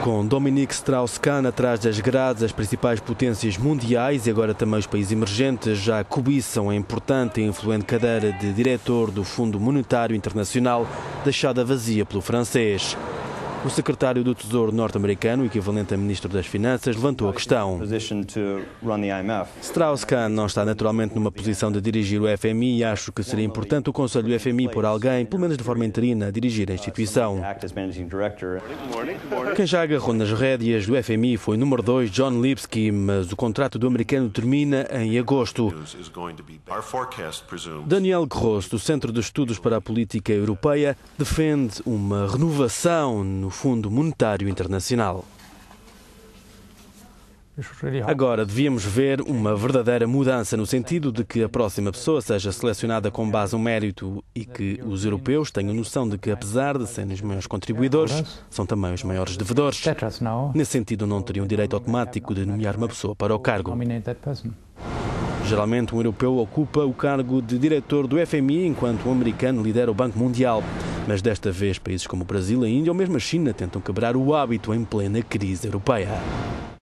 Com Dominique Strauss-Kahn atrás das grades, as principais potências mundiais e agora também os países emergentes já cobiçam a importante e influente cadeira de diretor do Fundo Monetário Internacional, deixada vazia pelo francês. O secretário do Tesouro norte-americano, equivalente a ministro das Finanças, levantou a questão. Strauss-Kahn não está naturalmente numa posição de dirigir o FMI e acho que seria importante o Conselho do FMI pôr alguém, pelo menos de forma interina, a dirigir a instituição. Quem já agarrou nas rédeas do FMI foi o número 2, John Lipsky, mas o contrato do americano termina em agosto. Daniel Gross, do Centro de Estudos para a Política Europeia, defende uma renovação no Fundo Monetário Internacional. Agora, devíamos ver uma verdadeira mudança no sentido de que a próxima pessoa seja selecionada com base no mérito e que os europeus tenham noção de que, apesar de serem os maiores contribuidores, são também os maiores devedores. Nesse sentido, não teriam direito automático de nomear uma pessoa para o cargo. Geralmente, um europeu ocupa o cargo de diretor do FMI, enquanto um americano lidera o Banco Mundial. Mas desta vez, países como o Brasil, a Índia ou mesmo a China tentam quebrar o hábito em plena crise europeia.